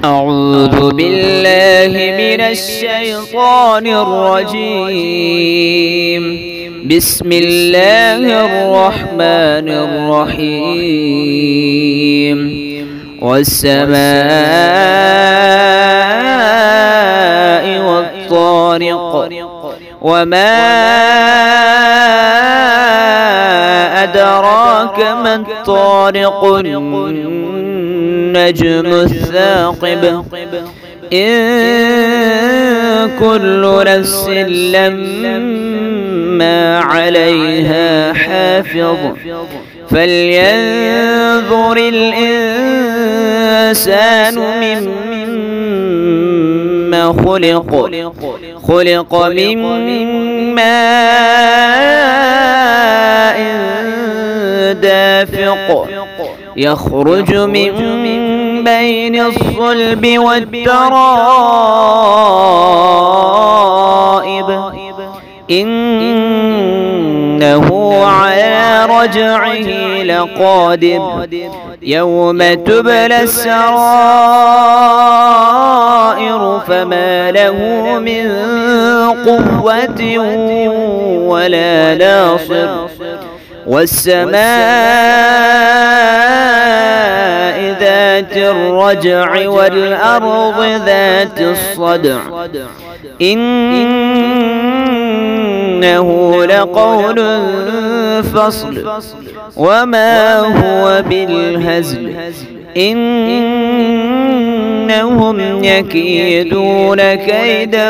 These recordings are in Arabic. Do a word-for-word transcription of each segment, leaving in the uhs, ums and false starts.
أعوذ بالله من الشيطان الرجيم. بسم الله الرحمن الرحيم. والسماء والطارق وما أدراك ما الطارق النجم الثاقب إن كل نفس لما عليها حافظ فلينظر الإنسان مما خلق خلق من ماء دافق يخرج من بين الصلب والترائب إنه على رجعه لقادر يوم تبلى السرائر فما له من قوة ولا ناصر والسماء ذات الرجع والأرض ذات الصدع إنه لقول فصل وما هو بالهزل إنهم يكيدون كيدا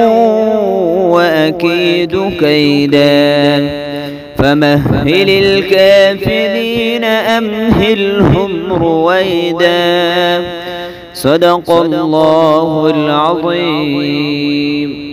وأكيد كيدا فمهل الكافرين أمهلهم رويدا. صدق الله العظيم.